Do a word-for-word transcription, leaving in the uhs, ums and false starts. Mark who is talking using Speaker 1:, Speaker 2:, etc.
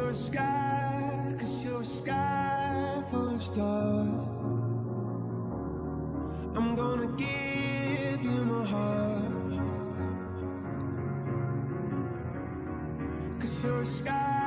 Speaker 1: you're a sky, cause you're a sky full of stars. I'm gonna give you my heart, cause you're a sky